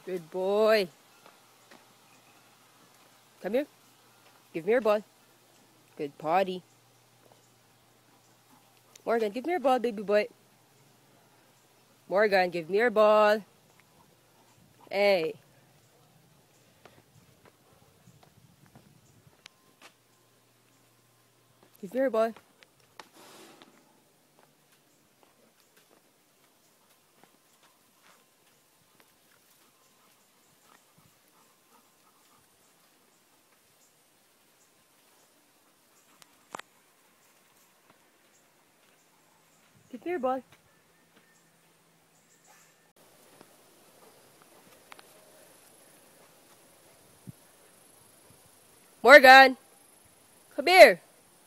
Good boy. Come here. Give me your ball. Good potty. Morgan, give me your ball, baby boy. Morgan, give me your ball. Hey. Give me your ball. Give me your ball. Morgan, come here.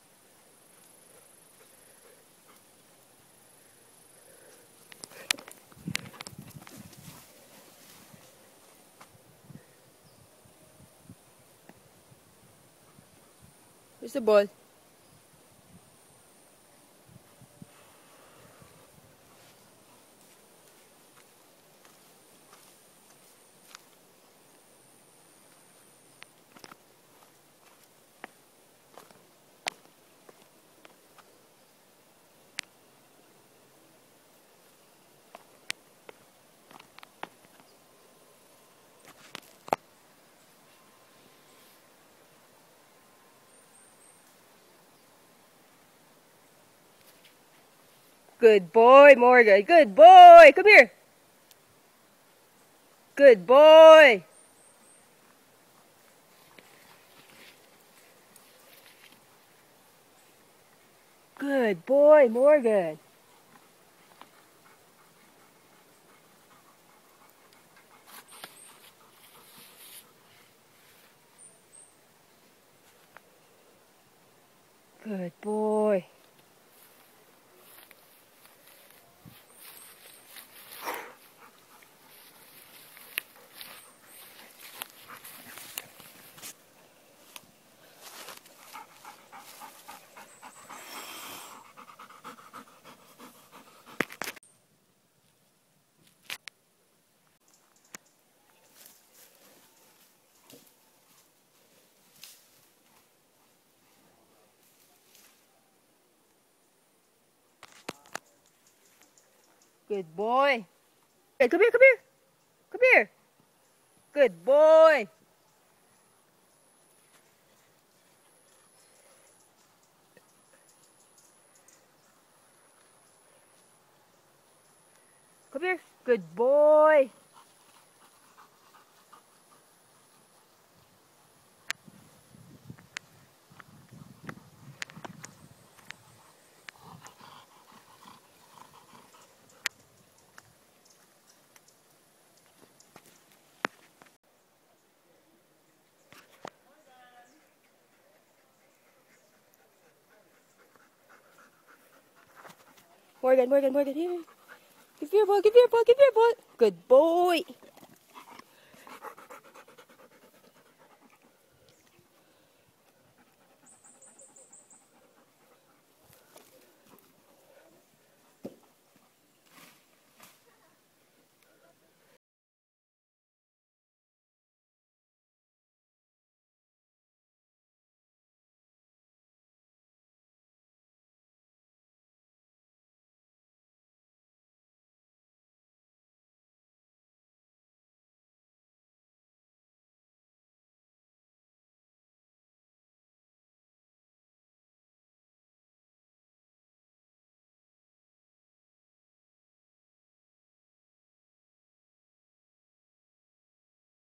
Where's the ball? Good boy, Morgan. Good boy. Come here. Good boy. Good boy, Morgan. Good boy. Good boy. Hey, come here, come here. Come here. Good boy. Come here. Good boy. Morgan, Morgan, Morgan, here. Give me your ball, give me your ball, give me your ball. Good boy.